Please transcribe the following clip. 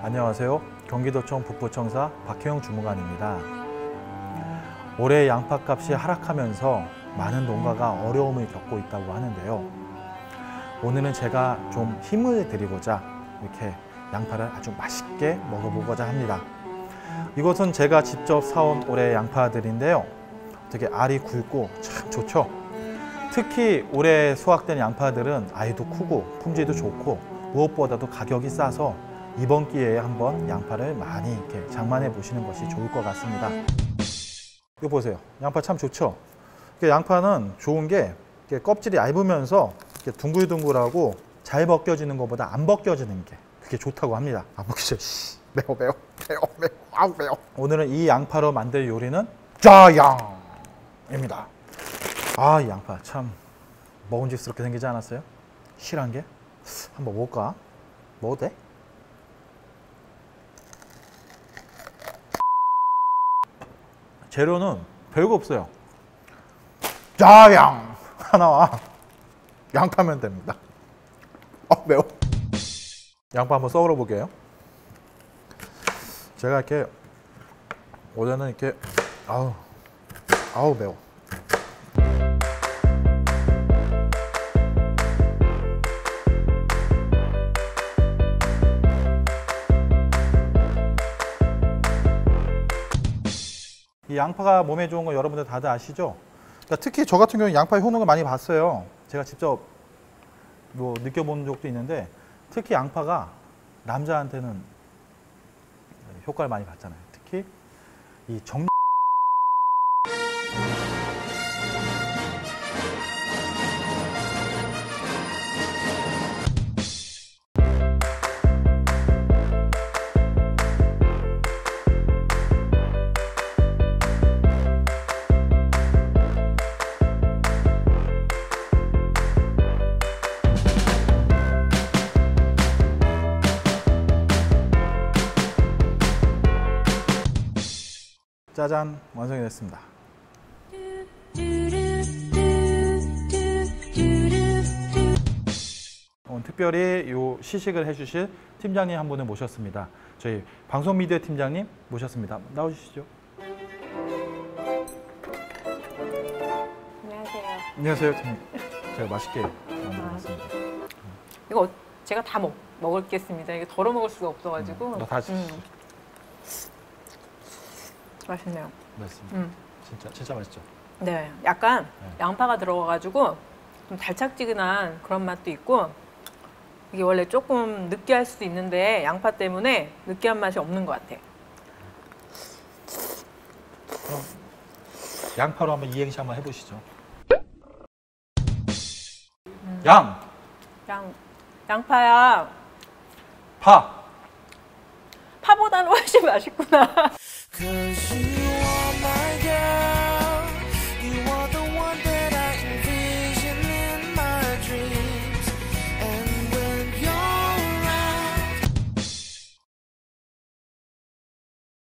안녕하세요. 경기도청 북부청사 박혜영 주무관입니다. 올해 양파값이 하락하면서 많은 농가가 어려움을 겪고 있다고 하는데요. 오늘은 제가 좀 힘을 드리고자 이렇게 양파를 아주 맛있게 먹어보고자 합니다. 이것은 제가 직접 사온 올해 양파들인데요. 되게 알이 굵고 참 좋죠. 특히 올해 수확된 양파들은 알도 크고 품질도 좋고 무엇보다도 가격이 싸서 이번 기회에 한번 양파를 많이 이렇게 장만해 보시는 것이 좋을 것 같습니다. 이거 보세요. 양파 참 좋죠. 양파는 좋은 게 껍질이 얇으면서 이렇게 둥글둥글하고 잘 벗겨지는 것보다 안 벗겨지는 게 그게 좋다고 합니다. 안 벗겨져. 매워. 아우 매워. 오늘은 이 양파로 만들 요리는 짜양입니다. 아, 이 양파 참 먹음직스럽게 생기지 않았어요? 실한 게? 한번 먹을까? 먹어도 돼? 재료는 별거 없어요. 짜양 하나와 양파면 됩니다. 매워. 양파 한번 썰어 볼게요. 제가 이렇게 원래는 이렇게 아우 매워. 이 양파가 몸에 좋은 거 여러분들 다들 아시죠? 그러니까 특히 저 같은 경우는 양파 효능을 많이 봤어요. 제가 직접 느껴본 적도 있는데 특히 양파가 남자한테는 효과를 많이 봤잖아요. 특히 이 짜잔, 완성이 됐습니다. 오늘 특별히 이 시식을 해주실 팀장님 한 분을 모셨습니다. 저희 방송미디어 팀장님 모셨습니다. 나오시죠. 안녕하세요. 안녕하세요. 제가 맛있게 만들어봤습니다. 이거 제가 다 먹을겠습니다. 이게 덜어 먹을 수가 없어가지고. 나 다시. 맛있네요. 맛있습니다. 진짜 맛있죠. 네, 약간 양파가 들어가가지고 좀 달짝지근한 그런 맛도 있고 이게 원래 조금 느끼할 수도 있는데 양파 때문에 느끼한 맛이 없는 것 같아. 그럼 양파로 한번 이행시 한번 해보시죠. 양파야. 파보다는 훨씬 맛있구나.